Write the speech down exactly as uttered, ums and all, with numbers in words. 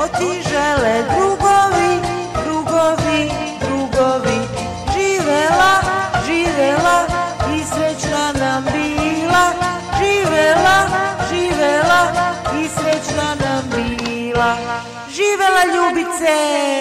ti žele drugovi, drugovi, drugovi. Živela, živela i srećna nam bila. Živela, živela i srećna nam bila. Živela Ljubice!